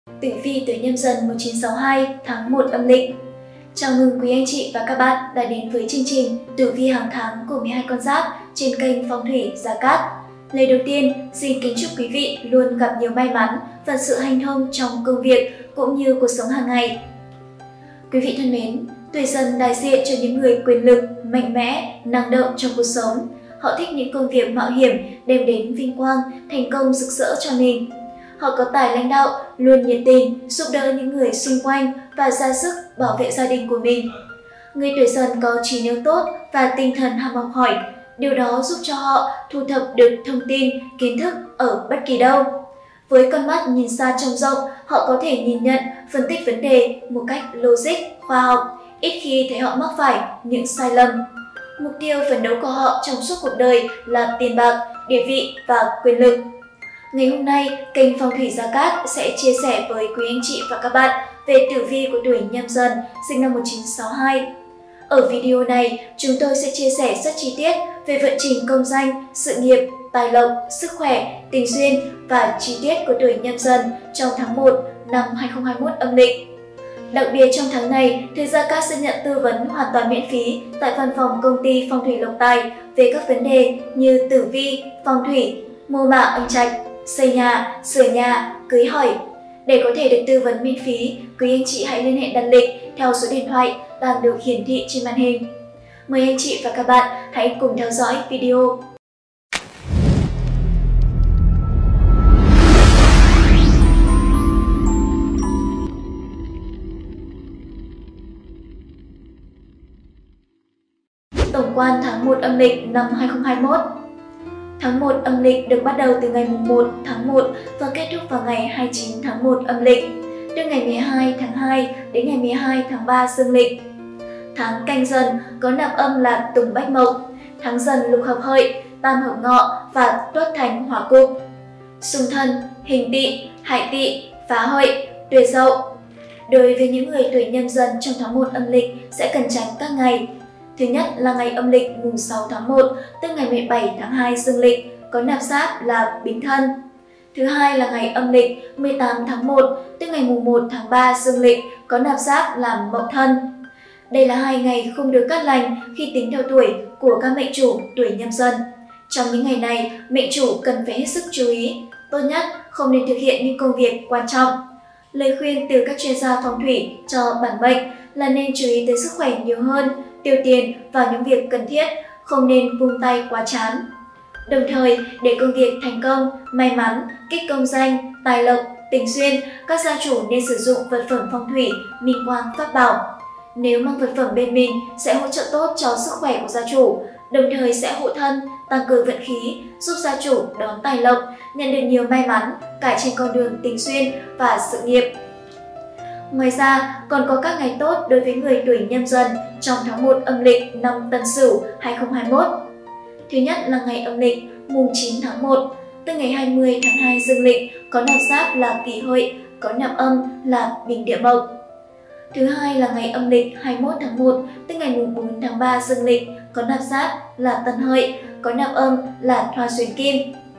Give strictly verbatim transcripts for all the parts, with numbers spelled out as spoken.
Tử vi tuổi Nhâm Dần một nghìn chín trăm sáu mươi hai tháng một âm lịch. Chào mừng quý anh chị và các bạn đã đến với chương trình Tử vi hàng tháng của mười hai con giáp trên kênh Phong thủy Gia Cát. Lời đầu tiên, xin kính chúc quý vị luôn gặp nhiều may mắn và sự hanh thông trong công việc cũng như cuộc sống hàng ngày. Quý vị thân mến, tuổi Dần đại diện cho những người quyền lực, mạnh mẽ, năng động trong cuộc sống. Họ thích những công việc mạo hiểm đem đến vinh quang, thành công rực rỡ cho mình. Họ có tài lãnh đạo, luôn nhiệt tình, giúp đỡ những người xung quanh và ra sức bảo vệ gia đình của mình. Người tuổi Dần có trí nhớ tốt và tinh thần ham học hỏi. Điều đó giúp cho họ thu thập được thông tin, kiến thức ở bất kỳ đâu. Với con mắt nhìn xa trông rộng, họ có thể nhìn nhận, phân tích vấn đề một cách logic, khoa học, ít khi thấy họ mắc phải những sai lầm. Mục tiêu phấn đấu của họ trong suốt cuộc đời là tiền bạc, địa vị và quyền lực. Ngày hôm nay, kênh Phong thủy Gia Cát sẽ chia sẻ với quý anh chị và các bạn về tử vi của tuổi Nhâm Dần sinh năm một nghìn chín trăm sáu mươi hai. Ở video này, chúng tôi sẽ chia sẻ rất chi tiết về vận trình công danh, sự nghiệp, tài lộc, sức khỏe, tình duyên và chi tiết của tuổi Nhâm Dần trong tháng một năm hai nghìn không trăm hai mươi mốt âm lịch. Đặc biệt trong tháng này, Thầy Gia Cát sẽ nhận tư vấn hoàn toàn miễn phí tại văn phòng công ty Phong thủy Lộc Tài về các vấn đề như tử vi, phong thủy, mô mả âm trạch, xây nhà, sửa nhà, cưới hỏi. Để có thể được tư vấn miễn phí, quý anh chị hãy liên hệ đặt lịch theo số điện thoại đang được hiển thị trên màn hình. Mời anh chị và các bạn hãy cùng theo dõi video. Tổng quan tháng một âm lịch năm hai nghìn không trăm hai mươi mốt. Tháng một âm lịch được bắt đầu từ ngày mùng một tháng một và kết thúc vào ngày hai mươi chín tháng một âm lịch, từ ngày mười hai tháng hai đến ngày mười hai tháng ba dương lịch. Tháng Canh Dần có nạp âm là Tùng Bách Mộc, tháng Dần lục hợp Hợi, tam hợp Ngọ và Tuất Thành hỏa cục. Xung thân, Hình Tỵ, Hại Tỵ, Phá Hợi, Tuổi Dậu. Đối với những người tuổi Nhâm Dần trong tháng một âm lịch sẽ cần tránh các ngày. Thứ nhất là ngày âm lịch mùng sáu tháng một, tức ngày mười bảy tháng hai dương lịch, có nạp giáp là Bính Thân. Thứ hai là ngày âm lịch mười tám tháng một, tức ngày mùng một tháng ba dương lịch, có nạp giáp là Mậu Thân. Đây là hai ngày không được cát lành khi tính theo tuổi của các mệnh chủ tuổi Nhâm Dần. Trong những ngày này, mệnh chủ cần phải hết sức chú ý, tốt nhất không nên thực hiện những công việc quan trọng. Lời khuyên từ các chuyên gia phong thủy cho bản mệnh là nên chú ý tới sức khỏe nhiều hơn, tiêu tiền vào những việc cần thiết, không nên vung tay quá chán. Đồng thời, để công việc thành công, may mắn, kích công danh, tài lộc, tình duyên, các gia chủ nên sử dụng vật phẩm phong thủy, minh quang pháp bảo. Nếu mang vật phẩm bên mình sẽ hỗ trợ tốt cho sức khỏe của gia chủ, đồng thời sẽ hộ thân, tăng cường vận khí, giúp gia chủ đón tài lộc, nhận được nhiều may mắn cả trên con đường tình duyên và sự nghiệp. Ngoài ra, còn có các ngày tốt đối với người tuổi Nhâm Dần trong tháng một âm lịch năm Tân Sửu hai nghìn không trăm hai mươi mốt. Thứ nhất là ngày âm lịch mùng chín tháng một, từ ngày hai mươi tháng hai dương lịch, có nạp giáp là Kỷ Hợi, có nạp âm là Bình Địa Mộc. Thứ hai là ngày âm lịch hai mươi mốt tháng một, từ ngày mùng bốn tháng ba dương lịch, có nạp giáp là Tân Hợi, có nạp âm là Thoa Xuyến Kim.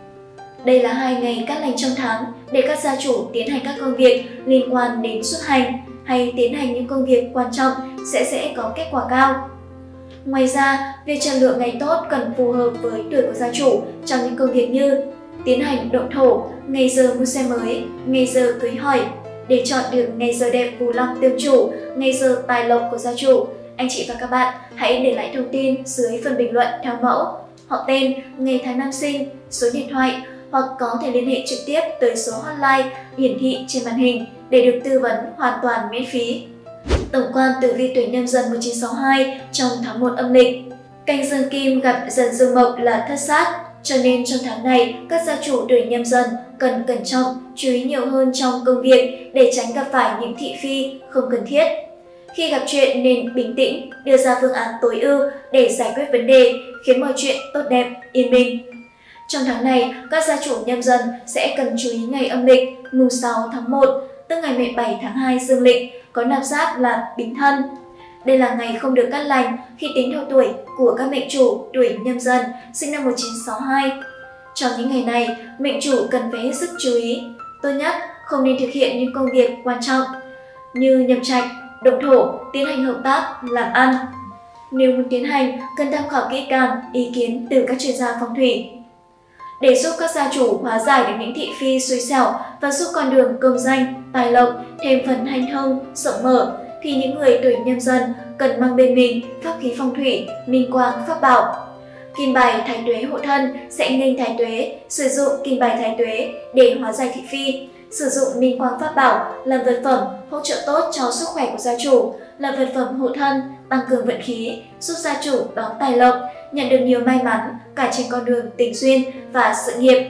Đây là hai ngày cát lành trong tháng để các gia chủ tiến hành các công việc liên quan đến xuất hành hay tiến hành những công việc quan trọng sẽ sẽ có kết quả cao. Ngoài ra, việc chọn lựa ngày tốt cần phù hợp với tuổi của gia chủ trong những công việc như tiến hành động thổ, ngày giờ mua xe mới, ngày giờ cưới hỏi. Để chọn được ngày giờ đẹp phù long tương chủ, ngày giờ tài lộc của gia chủ, anh chị và các bạn hãy để lại thông tin dưới phần bình luận theo mẫu, họ tên, ngày tháng năm sinh, số điện thoại, hoặc có thể liên hệ trực tiếp tới số hotline hiển thị trên màn hình để được tư vấn hoàn toàn miễn phí. Tổng quan tử vi tuổi Nhâm Dần một nghìn chín trăm sáu mươi hai trong tháng một âm lịch. Canh Dương Kim gặp Dần Dương Mộc là thất sát, cho nên trong tháng này các gia chủ tuổi Nhâm Dần cần cẩn trọng, chú ý nhiều hơn trong công việc để tránh gặp phải những thị phi không cần thiết. Khi gặp chuyện nên bình tĩnh, đưa ra phương án tối ưu để giải quyết vấn đề, khiến mọi chuyện tốt đẹp, yên bình. Trong tháng này, các gia chủ Nhâm Dần sẽ cần chú ý ngày âm lịch mùng sáu tháng một, tức ngày mười bảy tháng hai dương lịch, có nạp giáp là Bính Thân. Đây là ngày không được cát lành khi tính theo tuổi của các mệnh chủ tuổi Nhâm Dần sinh năm một nghìn chín trăm sáu mươi hai. Trong những ngày này, mệnh chủ cần phải hết sức chú ý. Tốt nhất không nên thực hiện những công việc quan trọng như nhập trạch, động thổ, tiến hành hợp tác, làm ăn. Nếu muốn tiến hành, cần tham khảo kỹ càng ý kiến từ các chuyên gia phong thủy. Để giúp các gia chủ hóa giải được những thị phi xui xẻo và giúp con đường công danh, tài lộc thêm phần hanh thông, rộng mở, thì những người tuổi Nhâm Dần cần mang bên mình pháp khí phong thủy, minh quang, pháp bảo. Kim bài thái tuế hộ thân sẽ nghênh thái tuế, sử dụng kim bài thái tuế để hóa giải thị phi. Sử dụng minh quang pháp bảo làm vật phẩm hỗ trợ tốt cho sức khỏe của gia chủ, là vật phẩm hộ thân, tăng cường vận khí, giúp gia chủ đón tài lộc, nhận được nhiều may mắn cả trên con đường tình duyên và sự nghiệp.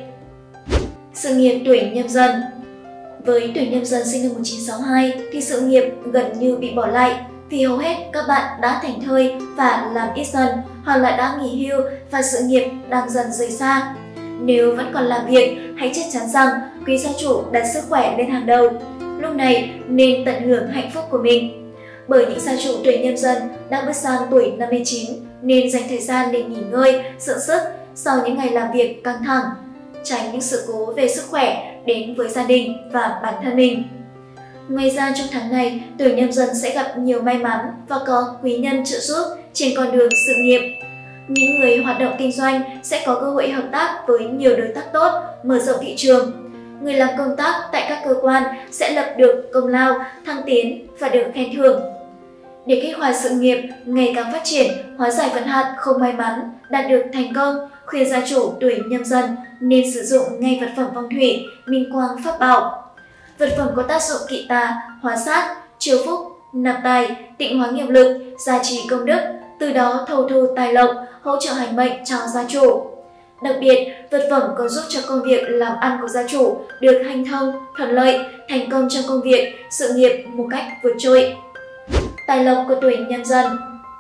Sự nghiệp tuổi Nhâm Dần. Với tuổi Nhâm Dần sinh năm một nghìn chín trăm sáu mươi hai thì sự nghiệp gần như bị bỏ lại, vì hầu hết các bạn đã thành thơi và làm ít dần, hoặc là đã nghỉ hưu và sự nghiệp đang dần rời xa. Nếu vẫn còn làm việc, hãy chắc chắn rằng quý gia chủ đặt sức khỏe lên hàng đầu. Lúc này nên tận hưởng hạnh phúc của mình. Bởi những gia chủ tuổi Nhâm Dần đang bước sang tuổi năm mươi chín nên dành thời gian để nghỉ ngơi, dưỡng sức sau những ngày làm việc căng thẳng, tránh những sự cố về sức khỏe đến với gia đình và bản thân mình. Ngoài ra trong tháng này, tuổi Nhâm Dần sẽ gặp nhiều may mắn và có quý nhân trợ giúp trên con đường sự nghiệp. Những người hoạt động kinh doanh sẽ có cơ hội hợp tác với nhiều đối tác tốt, mở rộng thị trường. Người làm công tác tại các cơ quan sẽ lập được công lao, thăng tiến và được khen thưởng. Để kích hoạt sự nghiệp ngày càng phát triển, hóa giải vận hạn không may mắn, đạt được thành công, khuyên gia chủ tuổi Nhâm Dần nên sử dụng ngay vật phẩm phong thủy, minh quang pháp bảo. Vật phẩm có tác dụng kỵ tà, hóa sát, chiêu phúc, nạp tài, tịnh hóa nghiệp lực, gia trì công đức, từ đó thâu thu tài lộc, hỗ trợ hành mệnh cho gia chủ. Đặc biệt, vật phẩm còn giúp cho công việc làm ăn của gia chủ được hanh thông, thuận lợi, thành công trong công việc, sự nghiệp một cách vượt trội. Tài lộc của tuổi Nhâm Dần.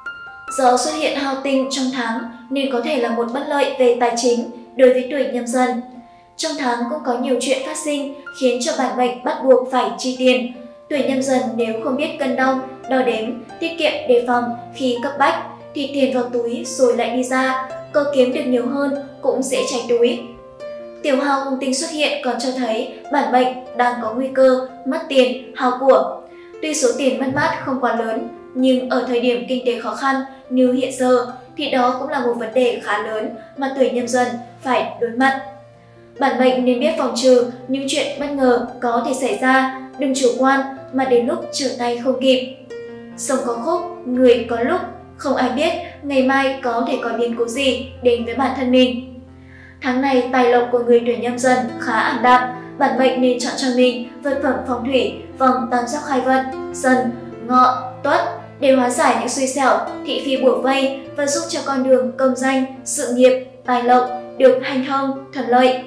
Do xuất hiện hao tinh trong tháng nên có thể là một bất lợi về tài chính đối với tuổi Nhâm Dần. Trong tháng cũng có nhiều chuyện phát sinh khiến cho bản mệnh bắt buộc phải chi tiền. Tuổi Nhâm Dần nếu không biết cân đong, đo đếm, tiết kiệm đề phòng khi cấp bách thì tiền vào túi rồi lại đi ra, có kiếm được nhiều hơn cũng dễ cháy túi. Tiểu hao hung tinh xuất hiện còn cho thấy bản mệnh đang có nguy cơ mất tiền, hao của. Tuy số tiền mất mát không quá lớn, nhưng ở thời điểm kinh tế khó khăn như hiện giờ thì đó cũng là một vấn đề khá lớn mà tuổi Nhâm Dần phải đối mặt. Bản mệnh nên biết phòng trừ những chuyện bất ngờ có thể xảy ra, đừng chủ quan mà đến lúc trở tay không kịp. Sông có khúc, người có lúc, không ai biết ngày mai có thể có biến cố gì đến với bản thân mình. Tháng này tài lộc của người tuổi Nhâm Dần khá ảm đạm, bản mệnh nên chọn cho mình vật phẩm phong thủy vòng tam giác khai vận, Dần, Ngọ, Tuất để hóa giải những xui xẻo, thị phi bủa vây và giúp cho con đường công danh, sự nghiệp, tài lộc được hanh thông, thuận lợi.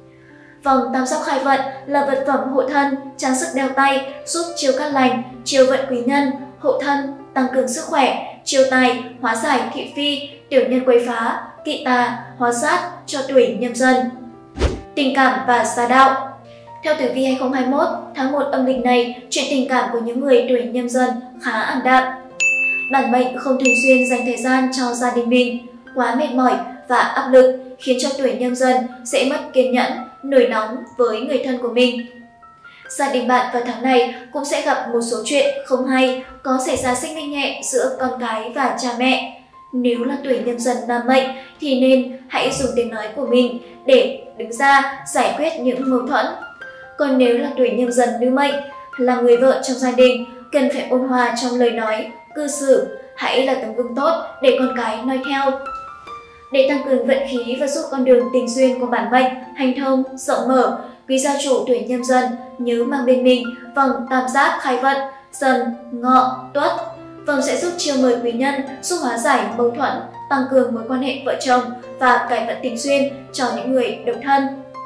Vòng tam giác khai vận là vật phẩm hộ thân, trang sức đeo tay, giúp chiêu cát lành, chiêu vận quý nhân, hộ thân, tăng cường sức khỏe, chiêu tài, hóa giải thị phi, tiểu nhân quấy phá, kỵ tà, hóa sát cho tuổi Nhâm Dần. Tình cảm và gia đạo. Theo tử vi hai không hai mốt, tháng một âm lịch này, chuyện tình cảm của những người tuổi Nhâm Dần khá ảm đạm. Bản mệnh không thường xuyên dành thời gian cho gia đình mình, quá mệt mỏi và áp lực khiến cho tuổi Nhâm Dần sẽ mất kiên nhẫn, nổi nóng với người thân của mình. Gia đình bạn vào tháng này cũng sẽ gặp một số chuyện không hay, có xảy ra xích mích nhẹ giữa con cái và cha mẹ. Nếu là tuổi Nhâm Dần nam mệnh thì nên hãy dùng tiếng nói của mình để đứng ra giải quyết những mâu thuẫn. Còn nếu là tuổi Nhâm Dần nữ mệnh, là người vợ trong gia đình, cần phải ôn hòa trong lời nói, cư xử, hãy là tấm gương tốt để con cái noi theo. Để tăng cường vận khí và giúp con đường tình duyên của bản mệnh hành thông, rộng mở, quý gia chủ tuổi Nhâm Dần nhớ mang bên mình vòng tam giác khai vận, Dần, Ngọ, Tuất. Vòng sẽ giúp chiêu mời quý nhân, giúp hóa giải mâu thuẫn, tăng cường mối quan hệ vợ chồng và cải vận tình duyên cho những người độc thân.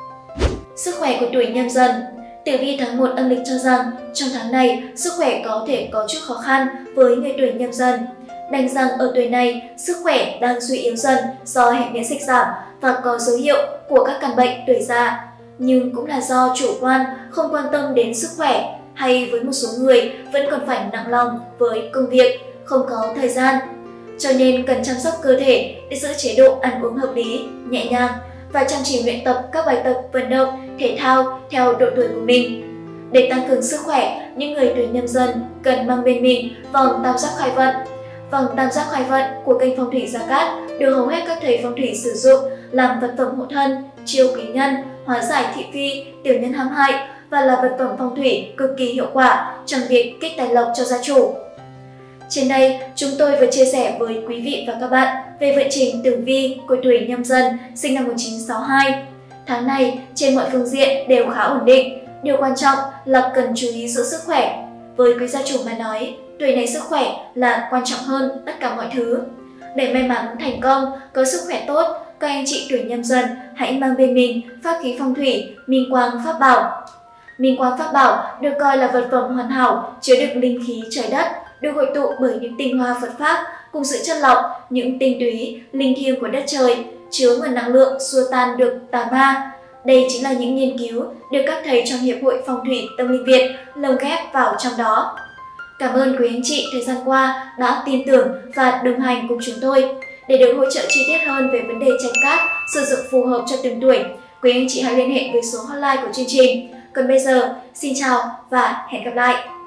Sức khỏe của tuổi Nhâm Dần. Tử vi tháng một âm lịch cho rằng trong tháng này sức khỏe có thể có chút khó khăn với người tuổi Nhâm Dần. Đành rằng ở tuổi này sức khỏe đang suy yếu dần do hệ miễn dịch giảm và có dấu hiệu của các căn bệnh tuổi già, nhưng cũng là do chủ quan không quan tâm đến sức khỏe, hay với một số người vẫn còn phải nặng lòng với công việc, không có thời gian. Cho nên cần chăm sóc cơ thể để giữ chế độ ăn uống hợp lý, nhẹ nhàng và chăm chỉ luyện tập các bài tập vận động, thể thao theo độ tuổi của mình. Để tăng cường sức khỏe, những người tuổi Nhâm Dần cần mang bên mình vòng tam giác khai vận. Vòng tam giác khai vận của kênh Phong thủy Gia Cát được hầu hết các thầy phong thủy sử dụng làm vật phẩm hộ thân, chiêu quý nhân, hóa giải thị phi, tiểu nhân hãm hại và là vật phẩm phong thủy cực kỳ hiệu quả trong việc kích tài lộc cho gia chủ. Trên đây, chúng tôi vừa chia sẻ với quý vị và các bạn về vận trình tử vi của tuổi Nhâm Dần sinh năm một nghìn chín trăm sáu mươi hai. Tháng này, trên mọi phương diện đều khá ổn định. Điều quan trọng là cần chú ý giữ sức khỏe. Với quý gia chủ mà nói, tuổi này sức khỏe là quan trọng hơn tất cả mọi thứ. Để may mắn thành công, có sức khỏe tốt, các anh chị tuổi Nhâm Dần hãy mang bên mình pháp khí phong thủy Minh Quang Pháp Bảo. Minh Quang Pháp Bảo được coi là vật phẩm hoàn hảo chứa đựng linh khí trời đất, được hội tụ bởi những tinh hoa Phật pháp cùng sự chất lọc, những tinh túy, linh thiêng của đất trời, chứa nguồn năng lượng xua tan được tà ma. Đây chính là những nghiên cứu được các thầy trong Hiệp hội Phong thủy Tâm linh Việt lồng ghép vào trong đó. Cảm ơn quý anh chị thời gian qua đã tin tưởng và đồng hành cùng chúng tôi. Để được hỗ trợ chi tiết hơn về vấn đề tranh cát sử dụng phù hợp cho từng tuổi, quý anh chị hãy liên hệ với số hotline của chương trình. Còn bây giờ, xin chào và hẹn gặp lại!